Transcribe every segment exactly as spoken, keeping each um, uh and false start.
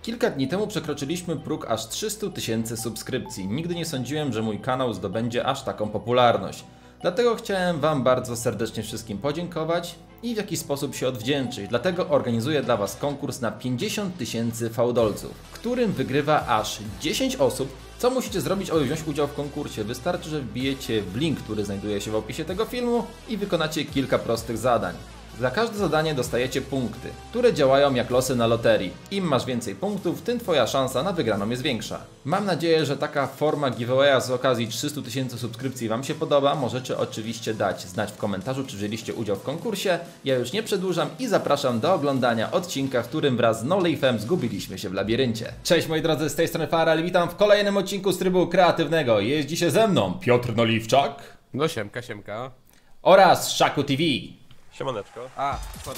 Kilka dni temu przekroczyliśmy próg aż trzystu tysięcy subskrypcji. Nigdy nie sądziłem, że mój kanał zdobędzie aż taką popularność. Dlatego chciałem Wam bardzo serdecznie wszystkim podziękować i w jakiś sposób się odwdzięczyć. Dlatego organizuję dla Was konkurs na pięćdziesiąt tysięcy fałdolców, w którym wygrywa aż dziesięć osób. Co musicie zrobić, aby wziąć udział w konkursie? Wystarczy, że wbijecie w link, który znajduje się w opisie tego filmu i wykonacie kilka prostych zadań. Za każde zadanie dostajecie punkty, które działają jak losy na loterii. Im masz więcej punktów, tym Twoja szansa na wygraną jest większa. Mam nadzieję, że taka forma giveawaya z okazji trzystu tysięcy subskrypcji Wam się podoba. Możecie oczywiście dać znać w komentarzu, czy wzięliście udział w konkursie. Ja już nie przedłużam i zapraszam do oglądania odcinka, w którym wraz z NoLifem zgubiliśmy się w labiryncie. Cześć moi drodzy, z tej strony Farel, witam w kolejnym odcinku z trybu kreatywnego. Jest dzisiaj ze mną Piotr Noliwczak. No siemka, siemka. Oraz Szaku T V. Siemaneczko. A, sorry.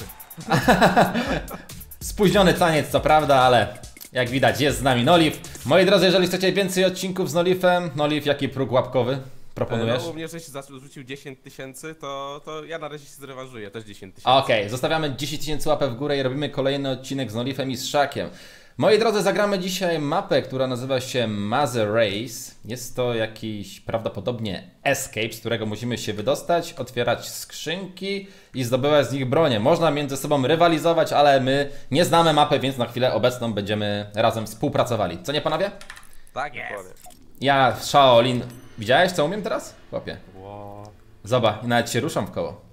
Spóźniony taniec co prawda, ale jak widać jest z nami Nolif. Moi drodzy, jeżeli chcecie więcej odcinków z Nolifem, Nolif, jaki próg łapkowy proponujesz? No, u mnie, żeś zarzucił dziesięć tysięcy, to, to ja na razie się zrewanżuję, też dziesięć tysięcy. Okej, okay, zostawiamy dziesięć tysięcy łapek w górę i robimy kolejny odcinek z Nolifem i z Szakiem. Moi drodzy, zagramy dzisiaj mapę, która nazywa się Mother Race. Jest to jakiś prawdopodobnie escape, z którego musimy się wydostać, otwierać skrzynki i zdobywać z nich bronię. Można między sobą rywalizować, ale my nie znamy mapy, więc na chwilę obecną będziemy razem współpracowali. Co nie, panowie? Tak jest. Ja, Shaolin. Widziałeś, co umiem teraz? Chłopie. Wow. Zobacz, nawet się ruszam w koło.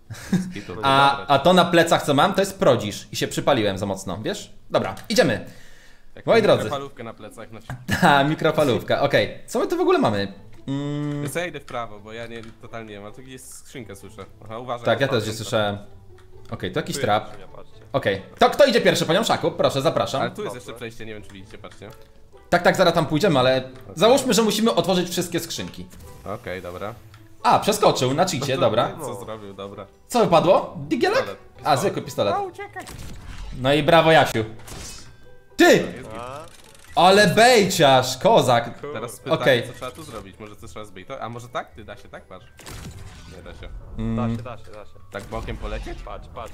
A, a to na plecach co mam, to jest prodzisz i się przypaliłem za mocno, wiesz? Dobra, idziemy. Jak Moi drodzy. Mikrofalówkę na plecach. Na Ta, mikrofalówka, okej. Okay. Co my tu w ogóle mamy? Mm. Ja idę w prawo, bo ja nie, totalnie nie mam. Tu gdzieś skrzynkę słyszę. Aha, uważaj. Tak, ja też gdzieś słyszałem. Okej, okay, to jakiś Tu trap. jest skrzynia, Okej. Okay. Kto, kto idzie pierwszy, panią Szaku? Proszę, zapraszam. Ale tu jest jeszcze przejście, nie wiem czy widzicie, patrzcie. Tak, tak, zaraz tam pójdziemy, ale załóżmy, że musimy otworzyć wszystkie skrzynki. Okej, okay, dobra. A, przeskoczył na cheacie, dobra. Co zrobił, dobra. Co wypadło? Digielek? A, zwykły pistolet. No i brawo, Jasiu. Ty! Ale bejciarz, kozak. Teraz pytanie, okay. co trzeba tu zrobić? Może to trzeba zbyć? A może tak? Ty da się tak? Patrz. Nie da się. Mm. Da się, da się, da się. Tak bokiem polecieć? Patrz, patrz.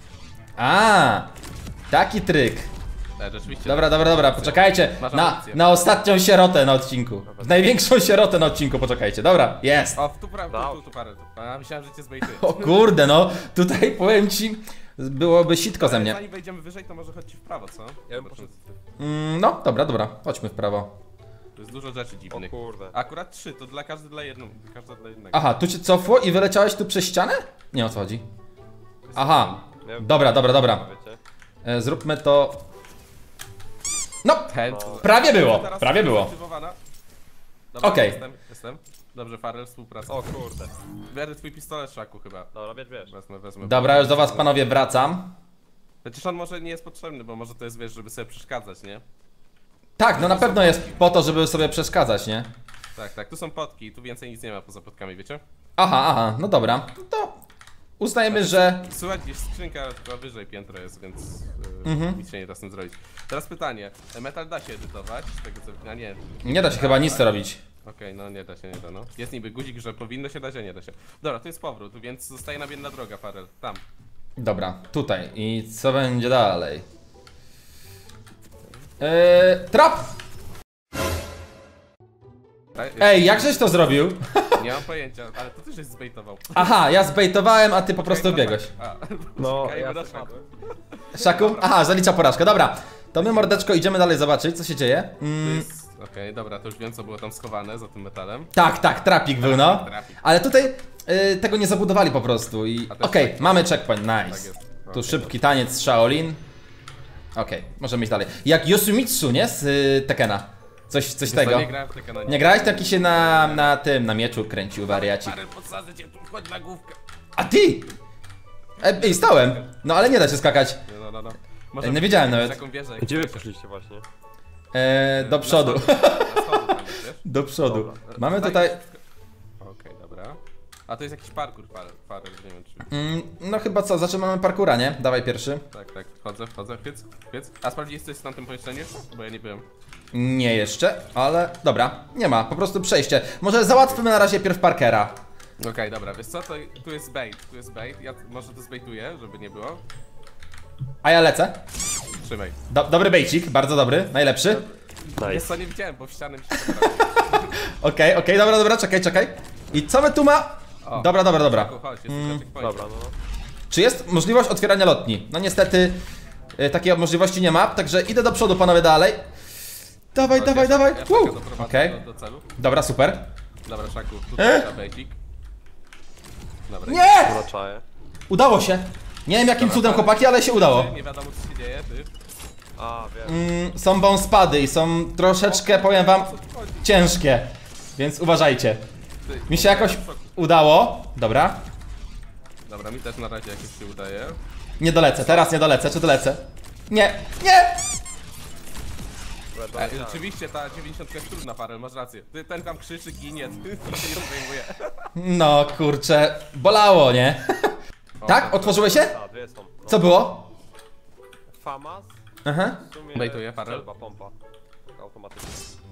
A, taki tryk. E, rzeczywiście. Dobra, dobra, dobra, poczekajcie na, na ostatnią sierotę na odcinku. W największą sierotę na odcinku, poczekajcie. Dobra, jest. O, tu prawo, tu, tu, tu parę. Tu. A myślałem, że cię zbejtuję. O kurde, no, tutaj powiem ci, byłoby sitko ze mnie. Zanim wejdziemy wyżej, to może chodźcie w prawo, co? Ja bym poszedł. Mm, no, dobra, dobra, chodźmy w prawo. Tu jest dużo rzeczy O dziwnych. kurde. Akurat trzy, to dla każdy dla jednego. Każda dla jednego. Aha, tu cię cofło i wyleciałeś tu przez ścianę? Nie, o co chodzi? Aha, dobra, dobra, dobra. E, zróbmy to... No, Ten, prawie było, teraz prawie było. zaktywowana. Dobra, Okej. Jestem, jestem. Dobrze, Farel, współpraca. O kurde. Biorę twój pistolet, Szaku, chyba. Dobra, bierz, bierz. Wezmę, wezmę. Dobra, już do was panowie wracam. Przecież on może nie jest potrzebny, bo może to jest, wiesz, żeby sobie przeszkadzać, nie? Tak, no na pewno jest po to, żeby sobie przeszkadzać, nie? Tak, tak, tu są potki, tu więcej nic nie ma poza potkami, wiecie? Aha, aha, no dobra. To uznajmy, że... Słuchaj, gdzieś skrzynka chyba wyżej piętro jest, więc yy, Mhm. nic się nie da z tym zrobić. Teraz pytanie, metal da się edytować? Z tego co... A nie. Nie da się chyba nic robić. Okej, okay, no nie da się, nie da, no. Jest niby guzik, że powinno się dać, a nie da się. Dobra, to jest powrót, więc zostaje nam jedna droga, Farel, tam. Dobra, tutaj. I co będzie dalej? Eee, trap! Ej, jak żeś to zrobił? Nie mam pojęcia, ale to też jest zbejtował. Aha, ja zbejtowałem, a ty po prostu biegłeś. No, Czekaj, ja ja spadłem. Szaku? Aha, zalicza porażkę, dobra. To my, mordeczko, idziemy dalej zobaczyć, co się dzieje. To Mm, jest... Okej, okay, dobra, to już wiem, co było tam schowane za tym metalem. tak, tak, trapik był, no. Trapik. Ale tutaj y, tego nie zabudowali po prostu i... A to jest Okej, checkpoint. mamy checkpoint, Tak nice. jest. Tu Okej, szybki taniec z Shaolin. Okej, możemy iść dalej. Jak Yosumitsu, nie? Z y, Tekena. Coś, coś dobra. tego. Nie grałem w te kanony. Nie grałeś? Taki się na, na tym, na mieczu kręcił wariacik. Farel, podsadzę cię tu, chodź na główkę. A ty! E, Ej, stałem! No ale nie da się skakać. No, no, no, no. Ej, nie wiedziałem jakąś nawet. taką wieżę, Gdzie wy jak poszliście właśnie? E, do przodu. Na schody, na schody tam jest, wiesz? Do przodu. Dobra. Mamy tutaj... Okej, dobra. A to jest jakiś parkour, Farel, Farel, nie wiem czy... Mm, no chyba co, zaczynamy parkura, nie? Dawaj pierwszy. Tak, tak, wchodzę, wchodzę, chwyc, chwyc. A sprawdziłeś coś w tamtym pomieszczeniu? Bo ja nie byłem. Nie jeszcze, ale dobra, nie ma, po prostu przejście. Może załatwmy na razie pierw Parkera. Okej, okay, dobra, wiesz co, to tu jest bait, tu jest bait, ja może to zbaituję, żeby nie było. A ja lecę. Trzymaj. Do, dobry bejcik, bardzo dobry, najlepszy. Nice. Jest co, nie widziałem, bo w ścianę mi się Okej, okej, dobra, dobra, czekaj, czekaj. I co my tu ma? O, Dobra, dobra, dobra. Chodź, jest Mm. Dobra, no. no. Czy jest możliwość otwierania lotni? No niestety y, takiej możliwości nie ma, także idę do przodu, panowie, dalej. Dawaj, Chodź, dawaj, ja- dawaj. ja Woo. Szaku doprowadzę Okej, do, do celu. dobra, super. Dobra, Szaku, E? tutaj na basic. Dobra, Nie! Dobra, czaję. Udało się. Nie wiem jakim Dobra, cudem, ale- chłopaki, ale się udało. Nie wiadomo co się dzieje, ty. A, wiem. Mm, są bounce i są troszeczkę, powiem wam, O co tu chodzi? ciężkie. Więc uważajcie. Ty, Mi się jakoś w szoku. udało. Dobra. Dobra, mi też na razie jakoś się udaje. Nie dolecę, teraz nie dolecę, czy dolecę? Nie, nie! Dobra, E, dobra, rzeczywiście ta dziewięćdziesiątka jest trudna, Farel, masz rację. Ty, ten tam krzyczy, ginie, ty się nie zdejmuje. No kurczę, bolało, nie? Tak? Otworzyły się? A, dwie są. No. Co było? Famas. Aha. W sumie Bejtuje, Farel. strzelba, pompa. Tak automatycznie.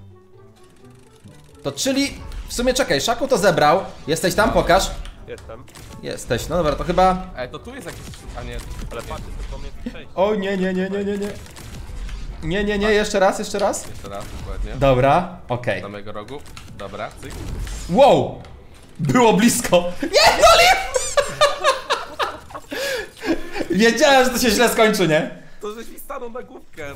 To czyli, w sumie czekaj, Szaku to zebrał. Jesteś tam, pokaż. Jestem. Jesteś, no dobra, to chyba... E, to tu jest jakiś... a nie... Ale patrzcie, tylko mnie przejść. O nie, nie, nie, nie, nie, nie. Nie, nie, nie, jeszcze raz, jeszcze raz. Jeszcze raz, dokładnie. Dobra, okej. Z samego rogu. Dobra, cyk. Wow! Było blisko. Nie, no nie! Wiedziałem, że to się źle skończy, nie? To żeś mi stanął na główkę.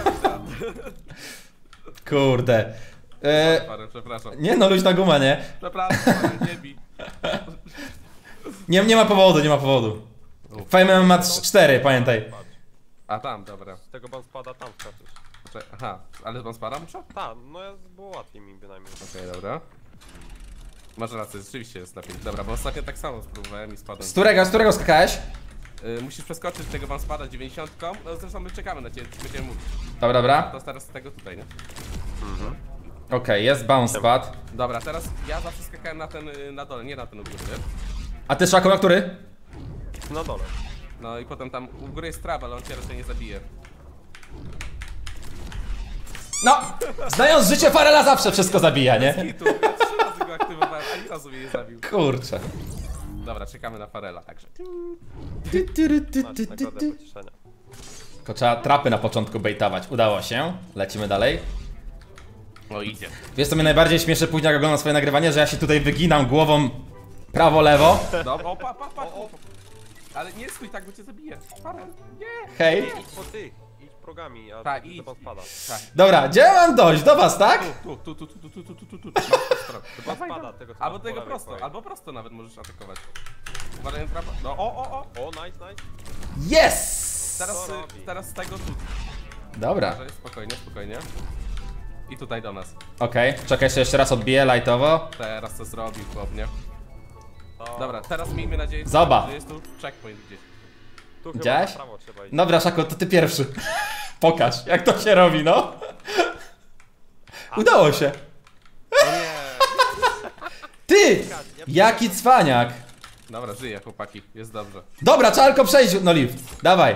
Kurde. E, Farel, przepraszam. nie no, luźna guma, nie? Przepraszam, Farel, nie bij. Nie, nie ma powodu, nie ma powodu. Fame ma cztery, pamiętaj. Patrz. A tam, dobra. Z tego ban spada, tam skaczesz. Cze- Aha, ale pan spada muszę? Tam, no ja, było łatwiej mi bynajmniej. Okej, dobra. Masz rację, rzeczywiście jest lepiej. Dobra, bo ostatnio tak samo spróbowałem i spadłem. Z którego, z którego skakałeś? Y, musisz przeskoczyć tego wam spada dziewięćdziesiątką. No zresztą my czekamy na ciebie, będziemy mówić. Dobra, dobra. To teraz z tego tutaj, nie? Okej, jest bounce pad. Dobra, teraz ja zawsze skakałem na ten, y, na dole, nie na ten u góry, wiesz? A ty, Szaku, na który? Na dole. No i potem tam u góry jest trawa, ale on cię raczej nie zabije. No, znając życie Farela zawsze wszystko zabija, nie? I tu ja trzy razy go aktywowałem, ani razu mnie nie zabił. Kurczę. Dobra, czekamy na Farela, także. Masz nagrodę pocieszenia. Tylko trzeba trapy na początku bejtować. Udało się. Lecimy dalej. No idzie. Wiesz co mnie najbardziej śmieszy później jak oglądam swoje nagrywanie, że ja się tutaj wyginam głową prawo-lewo. Dobra, o pa, pa, pa, o, ale nie stój tak, bo cię zabije. Farel, nie! Hej. Idź po tych, idź progami, a Tak, to idź. ban spada. Tak. Dobra, gdzie ja mam dojść? Do was, tak? Tu, tu, tu, tu, tu, tu, tu, tu, tu, tu. Ban spada, tego co Albo masz tego po lewej prosto, twojej. albo prosto nawet możesz atakować. Uważaj na trapa. No, o, o, o! O, nice, nice. Yes! Teraz, Co y, robi? teraz z tego tu. Dobra, Uważaj, spokojnie, spokojnie. I tutaj do nas. okej. Czekaj, jeszcze jeszcze raz odbiję lightowo. Teraz co zrobił chłopnie. To... Dobra, teraz miejmy nadzieję, Zobacz. że jest tu checkpoint gdzieś. Tu chyba Widziałeś? na prawo trzeba iść. Dobra, Szaku, to ty pierwszy. Pokaż, jak to się robi, no. Udało się. O nie! Ty! Jaki cwaniak. Dobra, żyję chłopaki, jest dobrze. Dobra, trzeba tylko przejść, no lift. Dawaj.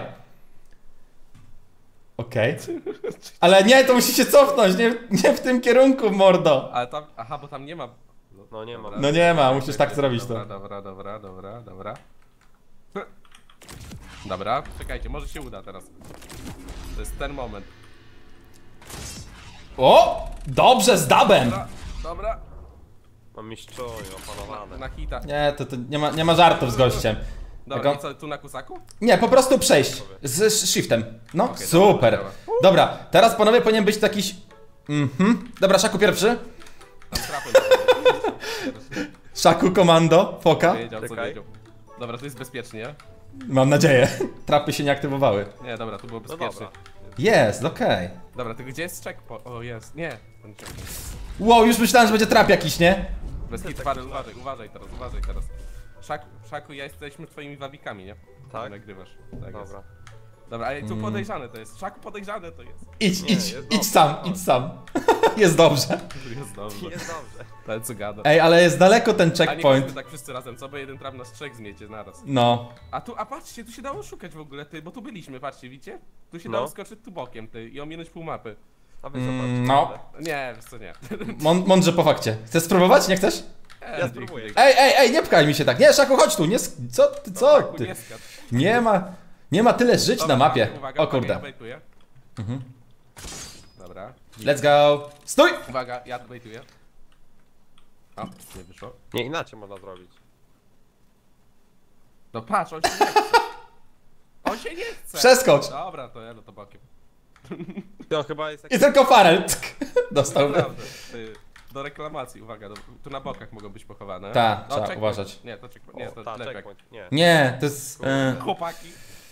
Okej. Ale nie, to musi się cofnąć, nie, nie w tym kierunku, mordo. Ale tam, aha, bo tam nie ma... No nie ma. Dobra. No nie ma, musisz tak zrobić dobra, to. Dobra, dobra, dobra, dobra. Dobra, czekajcie, może się uda teraz. To jest ten moment. O! Dobrze, z dubem. Dobra, dobra. Mam mistrzowie opanowane. Na hita. Nie, to, to nie, ma, nie ma żartów z gościem. Dobra, Jak i co, tu na kusaku? Nie, po prostu przejść z, z shiftem. No, Okej, super. dobra, Dobra, teraz panowie powinien być jakiś... Mhm. Dobra, Szaku pierwszy. Tam trapy. Szaku komando, foka. Wiedział, co Czekaj. wiedział. Dobra, tu jest bezpiecznie. Mam nadzieję. Trapy się nie aktywowały. Nie, dobra, tu było No bezpiecznie. dobra. Jest, okej. Dobra, tylko gdzie jest checkpoint? O, jest. Nie. Ten checkpoint. Wow, już myślałem, że będzie trap jakiś, nie? Bez hit, Farel, uważaj, uważaj teraz, uważaj teraz. Szaku, Szaku, ja jesteśmy twoimi wawikami, nie? Tak? Nagrywasz. Tak Dobra. jest. Dobra, ale Mm. tu podejrzane to jest. Szaku, podejrzane to jest. Idź, Nie, idź, jest idź dobrze. sam, idź sam. Jest dobrze. Jest dobrze. Jest dobrze. Ale co gada. Ej, ale jest daleko ten A nie checkpoint. chodźmy tak wszyscy razem, co? Bo jeden trap nas trzech zmiecie naraz. No. A tu, a patrzcie, tu się dało szukać w ogóle, ty, bo tu byliśmy, patrzcie, widzicie? Tu się No. dało skoczyć tu bokiem, ty, i ominąć pół mapy. A wy Mm, zobaczcie. no. Nie, wiesz co, nie. Mą- mądrze po fakcie. Chcesz spróbować? Nie chcesz? E, Ja dzięki, spróbuję. dzięki. Ej, ej, ej, nie pchaj mi się tak. Nie, Szaku, chodź tu. Nie, sk- co ty, co Szaku, ty? nie skacz. Nie ma, nie ma tyle żyć na Dobra, mapie. uwaga, O uwaga, kurde. ja bejtuję. Mhm. Dobra. Let's go! Stój! Uwaga, ja tu baituję. O, nie wyszło. Nie, inaczej można zrobić. No patrz, on się nie chce. On się nie chce. Przeskocz! Dobra, to ja no to bokiem. To chyba jest I jakiś... tylko Farel dostał. Naprawdę, ty, do reklamacji, uwaga, do, tu na bokach mogą być pochowane. Ta, No, trzeba checkpoint. uważać. Nie, to checkpoint, nie, O, to ta, lepiej. checkpoint, nie. Nie, to jest... E, Chłopaki.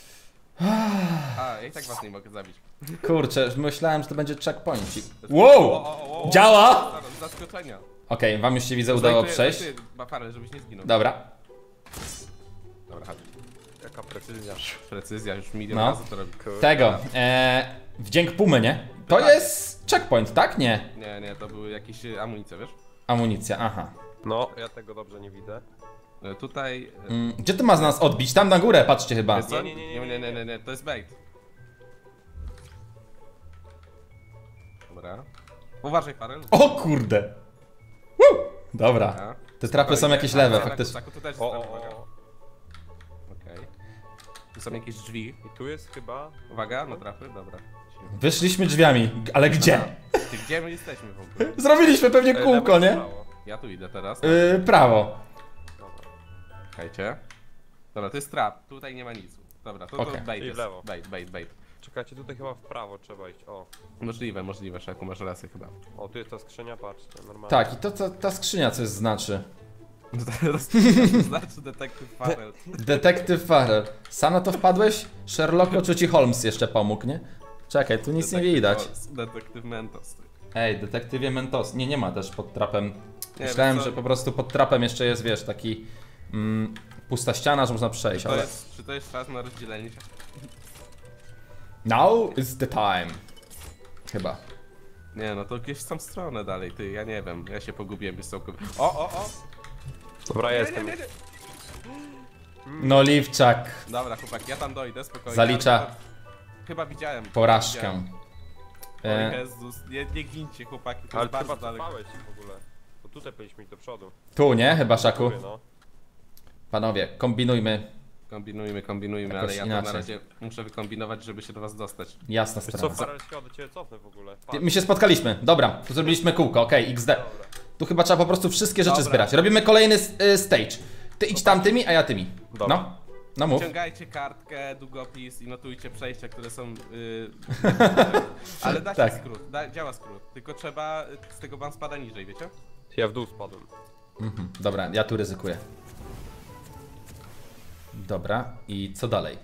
A, ja i tak was nie mogę zabić. kurczę, myślałem, że to będzie checkpointik. O, Wow! o, o, o, Działa! z zaskoczenia. Okej, wam już się widzę udało Zajtuję- przejść. zajtuję Bafarel, żebyś nie zginął. Dobra. Dobra, chodź. Jaka precyzja. Precyzja, już milion No. razy to robi. Kurde. Tego. E, wdzięk Pumy, nie? To Tak. jest checkpoint, tak? Nie. Nie, nie, to były jakieś e, amunicje, wiesz? Amunicja, aha. No, ja tego dobrze nie widzę. E, Tutaj... e, Mm, gdzie to ma z nas odbić? Tam na górę, patrzcie chyba. wiesz co? Nie, nie, nie, nie, nie, nie, nie, nie, to jest bait. Dobra. Uważaj, Farel. O kurde! Woo! Dobra. Dobra. Te trapy są Spokojnie. jakieś lewe, A, na faktycznie. kursaku tu też jest O, tam, o, uwaga. o. Okej. Tu są jakieś drzwi. I tu jest chyba... Uwaga, na trafy, dobra. Wyszliśmy drzwiami, ale gdzie? Ty, gdzie my jesteśmy w ogóle? Zrobiliśmy pewnie Ej, kółko, lewo, nie? prawo. Ja tu idę teraz. Yy, prawo. Dobra. Czekajcie. Dobra, to jest trap, tutaj nie ma nic. Dobra, to, to Okej. bait Czyli jest. w lewo. Bait, bait, bait. Czekajcie, tutaj chyba w prawo trzeba iść. O, Możliwe, możliwe, Szaku, masz rację chyba. o, tu jest ta skrzynia, patrzcie, normalnie. Tak, i to, to ta skrzynia coś znaczy. Znaczy detektyw Farel. Detektyw Farrell. Sam na to wpadłeś? Sherlocko czy ci Holmes jeszcze pomógł, nie? Czekaj, tu nic nie widać. Detektyw Mentos. Ej, detektywie Mentos. Nie, nie ma też pod trapem. Nie, Myślałem, wiesz co? że po prostu pod trapem jeszcze jest, wiesz, taki mm, pusta ściana, że można przejść, To ale... jest, czy to jest czas na rozdzielenie się? Now is the time. Chyba. Nie, no to gdzieś w tą stronę dalej, ty, ja nie wiem, ja się pogubiłem wysoko. O, o, o! Dobra, Nie, nie, jestem. nie, nie. No Liwczak. Dobra, chłopak, ja tam dojdę, spokojnie. Zalicza. ale to- Chyba widziałem. Porażkę. Widziałem. O E, Jezus, nie, nie gincie chłopaki, to Ale jest ty bardzo chyba daleko. cofałeś w ogóle. Bo tutaj powinniśmy iść do przodu. tu, nie? Chyba, Szaku. Tu, no. Panowie, kombinujmy. Kombinujmy, kombinujmy, Jakoś ale ja to inaczej. na razie muszę wykombinować, żeby się do was dostać. Jasna Wiesz co, sprawa. Farel się do ciebie cofnę w ogóle. Patrz. My się spotkaliśmy. Dobra, tu zrobiliśmy kółko, okej, X D. Dobra. Tu chyba trzeba po prostu wszystkie rzeczy Dobra. zbierać. Robimy kolejny y, stage. Ty idź tamtymi, a ja tymi. Dobra. No, no mów. Ciągajcie kartkę, długopis i notujcie przejścia, które są... Yy... ale da się Tak. skrót, da, działa skrót, tylko trzeba z tego wam spada niżej, wiecie? Ja w dół spadłem. Mhm, dobra, ja tu ryzykuję. Dobra, i co dalej?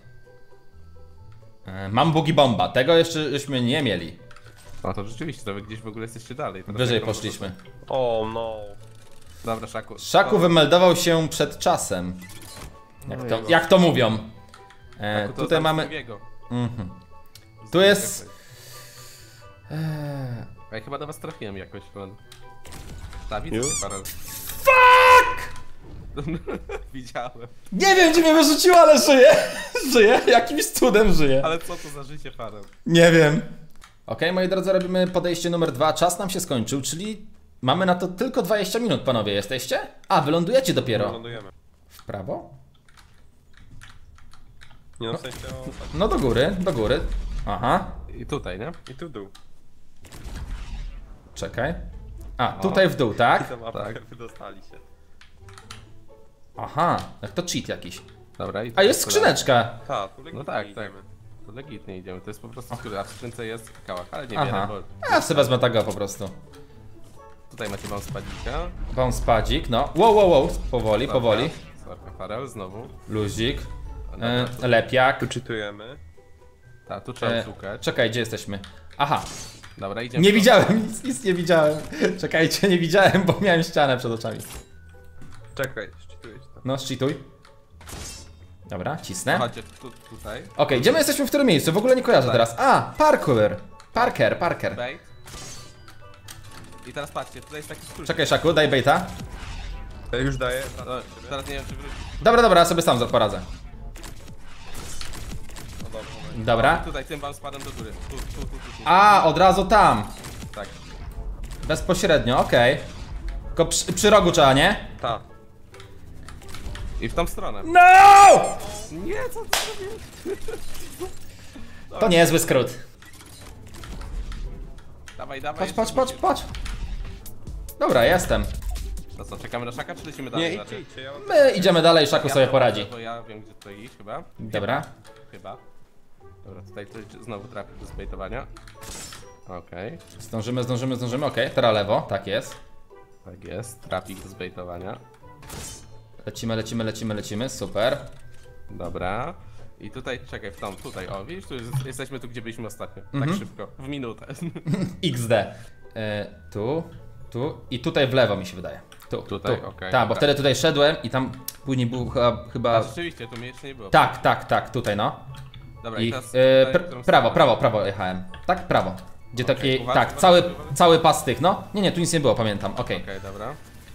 E, mam bugi bomba, tego jeszcze żeśmy nie mieli. No to rzeczywiście, to wy gdzieś w ogóle jesteście dalej. Teraz Wyżej jak to poszliśmy. O, no. Dobra, Szaku. Szaku O, wymeldował się przed czasem. Jak to, Ojej. jak to mówią. E, Szaku, to tutaj tam mamy... Stevie'ego. Mhm. Tu jest... Eee, A ja chyba do was trafiłem jakoś, Ron. Ta, widzę Już? cię, Farel. Fuck! Widziałem. Nie wiem, gdzie mnie wyrzuciło, ale żyję. Żyję, jakimś cudem żyję. Ale co to za życie, Farel? Nie wiem. Okej, moi drodzy, robimy podejście numer dwa. Czas nam się skończył, czyli mamy na to tylko dwadzieścia minut, panowie. Jesteście? A, wylądujecie dopiero. Lądujemy. W prawo? Nie no, w sensie o... No do góry, do góry. Aha, I tutaj, nie? I tu w dół. czekaj. A, tutaj w dół, tak? Ta mapa, Tak. wydostali się. Aha, jak to cheat jakiś. Dobra, i A jest skrzyneczka. Ta, tu No tak, tak. idziemy. To legitnie idziemy, to jest po prostu skóra, a w skrzynce jest kałach, ale nie Aha. bierę, bo A, sobie wezmę tego po prostu. tutaj macie wam spadika. Wam spadzik, no. Wow, wow, wow. Powoli, Dobra. powoli. Sorka, Farel, znowu. Luzik. Dobra, E, tu- lepiak. Tu czytujemy. Ta, tu trzeba E, szukać. czekaj, gdzie jesteśmy? Aha, Dobra, idziemy. nie tu. widziałem, nic, nic nie widziałem. Czekajcie, nie widziałem, bo miałem ścianę przed oczami. Czekaj, szczytujesz to. No, szczytuj. Dobra, cisnę. Okej, Chodźcie tu, tutaj. gdzie my jesteśmy, w którym miejscu? W ogóle nie kojarzę Tak. teraz. A, parkour. Parker, Parker. Bait. I teraz patrzcie, tutaj jest taki skrót. Czekaj, Szaku, daj baita. Ja już daję. No, teraz nie wiem czy wrócić. Dobra, dobra, ja sobie sam poradzę. No dobrze. Dobra. Tutaj tym wam spadam do góry. Tu, tu, tu, tu, tu. A, od razu tam. Tak. Bezpośrednio, okej. Tylko przy, przy rogu trzeba, nie? Ta. I w tą stronę. No! Nie, co ty zrobiłeś? To niezły skrót. dawaj, dawaj. Patrz, jeszcze patrz, patrz, musisz. patrz. Dobra, jestem. To co, czekamy na Szaka, czy lecimy Nie, dalej? idźcie, idźcie, ja mam... My idziemy dalej, Szaku Ja sobie to poradzi. Bo ja wiem, gdzie tutaj iść chyba. Dobra. Chyba. Dobra, tutaj coś znowu trafię do zbejtowania. Okej, Zdążymy, zdążymy, zdążymy. Okej, teraz lewo, tak jest. tak jest. Trafik do zbejtowania. Lecimy, lecimy, lecimy, lecimy, super. Dobra. I tutaj, czekaj, w tą, tutaj, o widzisz, tu jest, jesteśmy tu, gdzie byliśmy ostatnio. Mhm. Tak szybko, w minutę. iks de. E, tu, tu i tutaj w lewo mi się wydaje. Tu, Tutaj, tu. okej, Tak, bo dobra. wtedy tutaj szedłem i tam później był chyba... A chyba... rzeczywiście, tu mnie jeszcze nie było. Tak, tak, tak, tutaj no. Dobra, I i teraz e, tutaj, pr w którą prawo, stronę? prawo, prawo jechałem. Tak, prawo. Gdzie Okej, taki, uważaj, tak, uważaj, cały, uważaj. cały pas tych, no. Nie, nie, tu nic nie było, pamiętam, okej. Okej, dobra.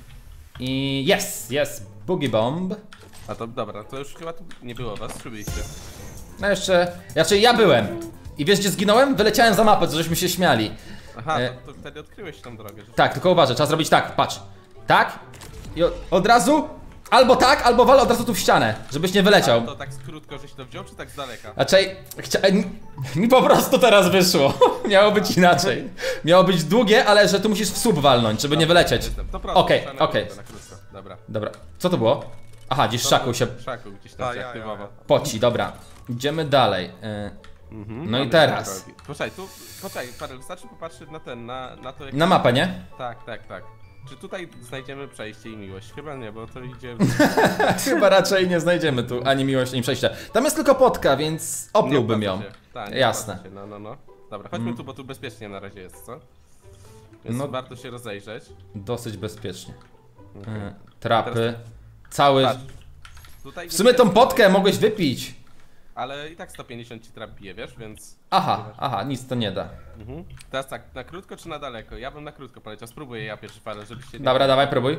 I jest, jest, Boogie Bomb. A to dobra, to już chyba tu nie było was, czy byliście? No jeszcze, znaczy ja byłem. I wiesz gdzie zginąłem? Wyleciałem za mapę, co żeśmy się śmiali. Aha, E. to, to wtedy odkryłeś tą drogę. Że... Tak, tylko uważaj, trzeba zrobić tak, patrz. Tak i od, od razu, albo tak, albo wal od razu tu w ścianę, żebyś nie wyleciał. A to tak krótko, żeś to wziął, czy tak z daleka? Raczej, chcia... mi- mi po prostu teraz wyszło. Miało być inaczej. Miało być długie, ale że tu musisz w sub walnąć, żeby nie wylecieć. Jestem. To prosto, Okej, trzeba na okej. krótko, na krótko. Dobra. Dobra, co to było? Aha, gdzieś To szaku był się Szaku gdzieś A, tam się ja, ja, aktywował. ja. poci, dobra. Idziemy dalej. E, Mhm, No i mamy teraz. drogi. Poczekaj, tu, poczekaj, Parel, wystarczy popatrzeć na ten, na, na to jak... Na mapę, nie? Tak, tak, tak. Czy tutaj znajdziemy przejście i miłość? Chyba nie, bo to idzie... Chyba raczej nie znajdziemy tu ani miłości, ani przejścia. Tam jest tylko potka, więc oplułbym ją. Tak, Jasne. Się. No, no, no. Dobra, chodźmy Mm. tu, bo tu bezpiecznie na razie jest, co? Więc No. warto się rozejrzeć. Dosyć bezpiecznie. Okej. E, trapy. Cały... Patrz. Tutaj W sumie tą potkę mogłeś wypić. Ale i tak sto pięćdziesiąt ci trap bije, wiesz, więc... Aha, aha, nic to nie da. Mhm. Teraz tak, na krótko czy na daleko? Ja bym na krótko poleciał, spróbuję ja pierwszy parę, żebyście... nie- Dobra, dawaj, próbuj.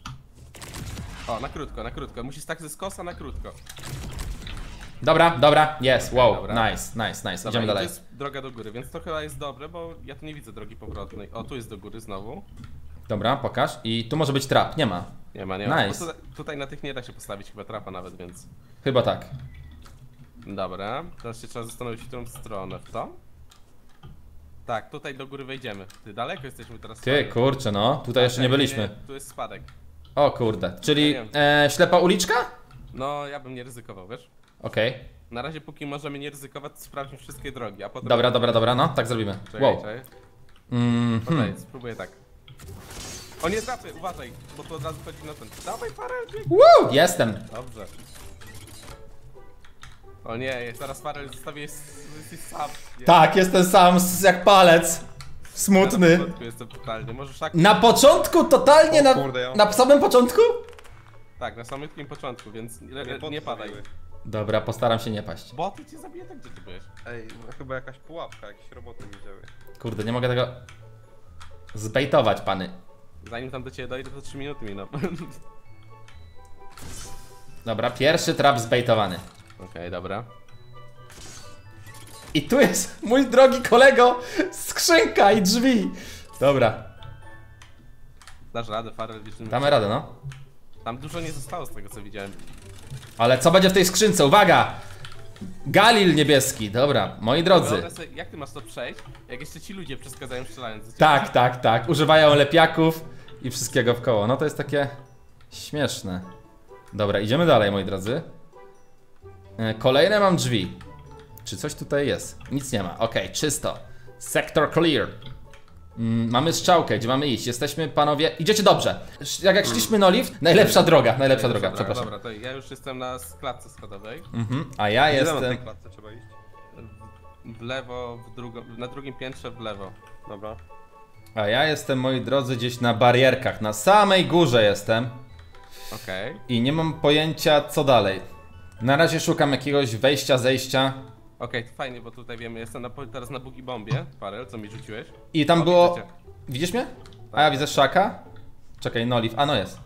O, na krótko, na krótko. Musisz tak ze skosa na krótko. Dobra, dobra, jest, wow, dobra. nice, nice, nice, Dobra, idziemy i dalej. to jest droga do góry, więc to chyba jest dobre, bo ja tu nie widzę drogi powrotnej. O, tu jest do góry znowu. Dobra, pokaż. I tu może być trap, nie ma. Nie ma, nie ma. Nice. Bo Tutaj, tutaj na tych nie da się postawić chyba trapa nawet, więc... Chyba tak. Dobra, teraz się trzeba zastanowić, w którą stronę. W to? Tak, tutaj do góry wejdziemy. Ty daleko jesteśmy teraz. Ty, Parel. kurczę, no, tutaj jeszcze nie Tak, byliśmy. Tu jest spadek. O kurde, czyli Ja wiem. e, ślepa uliczka? No, ja bym nie ryzykował, wiesz? Okej. Na razie póki możemy nie ryzykować, to sprawdźmy wszystkie drogi, a potem... Dobra, dobra, dobra, no, tak zrobimy. Czekaj, Wow. czekaj. Mm, Poczekaj, hmm. spróbuję tak. O nie, trafy, uważaj, bo to od razu chodzi na ten. Dawaj Farel, bieg. Woo, jestem. Dobrze. O nie, zaraz Farel zostawię, jesteś sam. Nie, Tak, jestem sam s- jak palec. Smutny. Ja na początku jestem totalnie, może szak... Na początku, totalnie O na, kurde, ja mam- na samym początku? Tak, na samym tym początku, więc nie, Mnie nie, nie padaj. podstawiły. Dobra, postaram się nie paść. Bo ty cię zabiję tak, gdzie ty byłeś? Ej, no chyba jakaś pułapka, jakieś roboty mi wzięły. Kurde, nie mogę tego zbejtować, pany. Zanim tam do ciebie dojdę, to trzy minuty minął. Dobra, pierwszy trap zbejtowany. Okej, dobra. I tu jest, mój drogi kolego, skrzynka i drzwi. Dobra, Dasz radę, Farel, wiesz, damy radę, no. Tam dużo nie zostało z tego, co widziałem. Ale co będzie w tej skrzynce? Uwaga! Galil niebieski, dobra, moi drodzy. Wyobraź sobie, jak ty masz to przejść, jak jeszcze ci ludzie przeszkadzają strzelając do ciebie? Tak, tak, tak. Używają lepiaków i wszystkiego w koło. No to jest takie śmieszne. Dobra, idziemy dalej, moi drodzy. E, Kolejne mam drzwi. Czy coś tutaj jest? Nic nie ma. Okej, czysto. Sector clear. Mm, mamy strzałkę, gdzie mamy iść. Jesteśmy, panowie... Idziecie dobrze. Sz- Jak, jak szliśmy na lift, najlepsza droga, najlepsza droga, Dobra, przepraszam. Dobra, to ja już jestem na klatce schodowej. Mhm. A ja Gdzie na tej jestem... klatce trzeba iść? W lewo, w drugo, na drugim piętrze w lewo. Dobra. A ja jestem, moi drodzy, gdzieś na barierkach. Na samej górze jestem. Okej. I nie mam pojęcia, co dalej. Na razie szukam jakiegoś wejścia, zejścia. Okej, to fajnie, bo tutaj wiemy, jestem na, teraz na Boogie Bombie, Farel, co mi rzuciłeś. I tam O, było... widzę cię. Widzisz mnie? A ja widzę Szaka. Czekaj, Noliv. A no jest.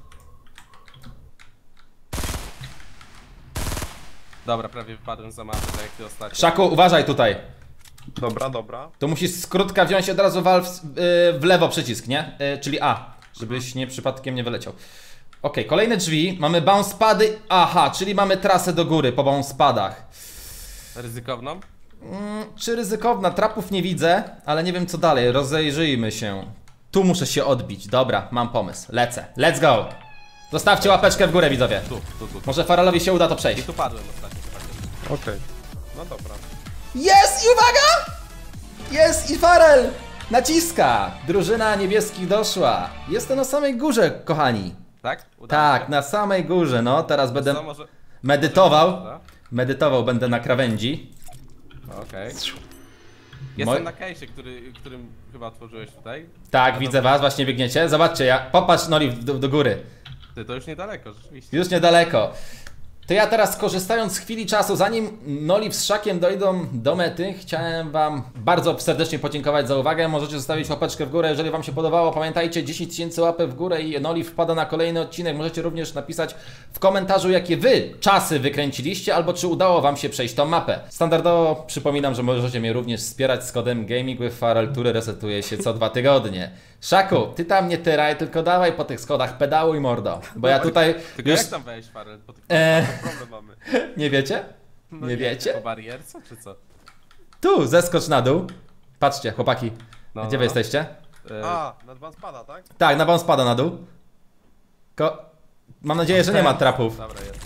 Dobra, prawie wypadłem za mapę, tak jak ty ostatnio. Szaku, uważaj tutaj. Dobra, dobra. Tu musisz skrótka wziąć i od razu wal w, yy, w lewo przycisk, nie? Yy, czyli A. Żebyś nie przypadkiem nie wyleciał. Okej, kolejne drzwi. Mamy bounce pady. Aha, czyli mamy trasę do góry po bounce padach. Ryzykowną? Mm, czy ryzykowna? Trapów nie widzę, ale nie wiem co dalej. Rozejrzyjmy się. Tu muszę się odbić. Dobra, mam pomysł. Lecę. Let's go! Zostawcie łapeczkę w górę, widzowie. Tu, tu, tu. Może Faralowi się uda to I przejść. tu padłem ostatnio. Okej. No dobra. Jest i uwaga! Jest i Farel! Naciska! Drużyna niebieskich doszła. Jestem na samej górze, kochani. Tak? Udało Tak, się? na samej górze, no. Teraz będę Co, może... medytował. Dobra. Medytował będę na krawędzi. Okej. Moj- Jestem na case'ie, który, którym chyba otworzyłeś tutaj. Tak, A widzę dobra. was, właśnie biegniecie. Zobaczcie, ja... popatrz Noli do, do góry. Ty, to już niedaleko, rzeczywiście. Już niedaleko. To ja teraz, korzystając z chwili czasu, zanim Noli z Szakiem dojdą do mety, chciałem wam bardzo serdecznie podziękować za uwagę. Możecie zostawić łapeczkę w górę, jeżeli wam się podobało. Pamiętajcie, dziesięć tysięcy łapek w górę i Noli wpada na kolejny odcinek. Możecie również napisać w komentarzu, jakie wy czasy wykręciliście, albo czy udało wam się przejść tą mapę. Standardowo przypominam, że możecie mnie również wspierać z kodem Gaming with Farel, który resetuje się co dwa tygodnie. Szaku, ty tam nie tyraj, tylko dawaj po tych schodach pedałuj, mordo. Bo ja tutaj Tylko już... jak tam wejść, Farel? Po tych... E, Problem mamy. nie wiecie? No nie wiecie? Po barierce, czy co? Tu, zeskocz na dół. Patrzcie, chłopaki. No, Gdzie no, wy no. jesteście? E, A, nad wam spada, tak? Tak, na wam spada na dół. Ko... Mam nadzieję, że nie ma trapów. Dobra, jest.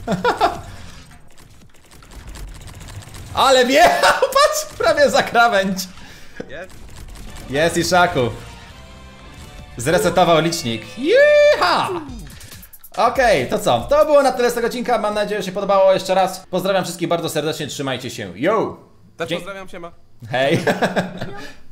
Ale wjechał, patrz, prawie za krawędź. Jest? Jest i Szaku. Zresetował licznik. Jeha! Okej, to co? To było na tyle z tego odcinka. Mam nadzieję, że się podobało. Jeszcze raz pozdrawiam wszystkich bardzo serdecznie. Trzymajcie się. Yo! Też Dzie- pozdrawiam, siema. Hej!